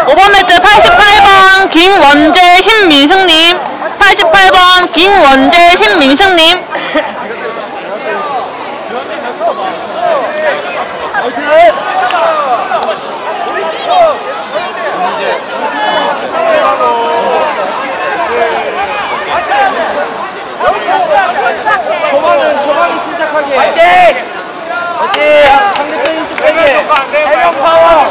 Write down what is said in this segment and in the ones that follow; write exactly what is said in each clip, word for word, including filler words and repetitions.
오 번 매트 팔십팔 번 김원재 신민승님, 팔십팔 번 김원재 신민승님. 초반은 초반은 침착하게. 화이팅! 화이팅! 상대편이 좀 세게. 해명 파워.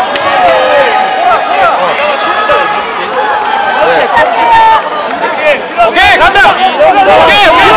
오케이 가자. 오케이 오케이.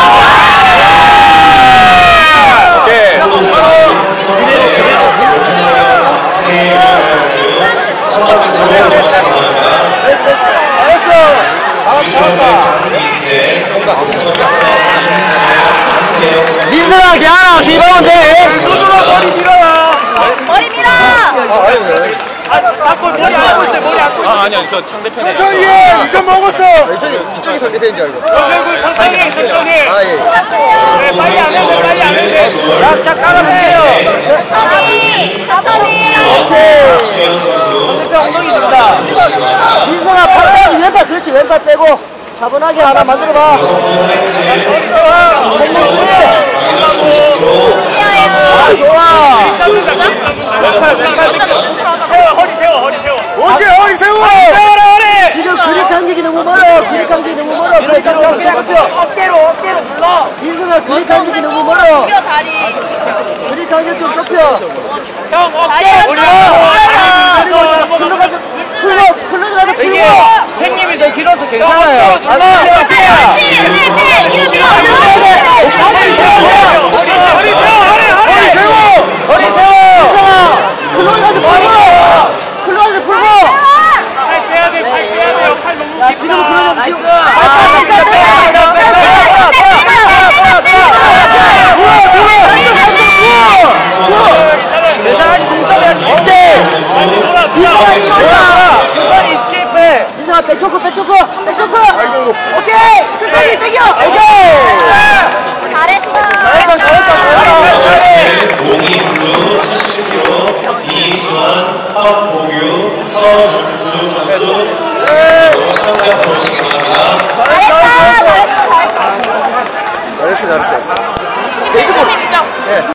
민승아 걔하나 씹으면 돼. 소주로 머리 밀어요. 머리 밀어! 아, 자꾸 머리 안고 있어, 머리 안고 있어. 아, 아니야, 저 상대편에. 천천히 해! 이점 먹었어! 이쪽이, 이쪽이 상대편인 줄 알고. 얼굴 천천히, 천천히. 아, 예. 그래, 빨리 안 해도 빨리 안 해도 자, 자, 깔아주세요. 사번이! 사번이! 상대편 엉덩이 든다. 민성아, 팔 빼고, 왼팔, 그렇지, 왼팔 빼고. 차분하게 하나 만들어봐. 머리 좋아. 아, 좋아. 왼팔, 왼팔. 세워, 허리 세워, 허리 세워. 언제 허리 세워! 세워라, 허리! 지금 그립 간격이 너무 멀어. 그립 간격이 너무 멀어. 그립 간격이 그냥 어깨로, 어깨로 불러. 민수가 그립 간격이 너무 멀어. 좁혀, 다리. 그립 간격 좀 좁혀. 형, 어깨 다리 올려. 그리고 클로가서 풀고 클로가서 풀고. 이게 팬님이 더 길어서 괜찮아요. 그렇지! 네, 네! 이거 밀어! 허리 세워, 허리, 허리 세워, 허리, 허리 세워. 허리 세워. 클로가서 풀고. 클로가서 풀고. 팔 빼야 돼, 팔 빼야 돼요. 팔 너무 깊다. 지금 클로가서 나이스. 지금. 민성아 백초크 백초크 백초크. 오케이 끝까지 당겨. 오케이 잘했어! 잘했어, 잘했어. 공이블루 칠십 킬로그램 이수환, 황보규, 서준수 선수 시상장 들어오시기 바랍니다. 잘했어! 잘했어! 잘했어! 잘했어, 잘했어. 김민수님 있죠?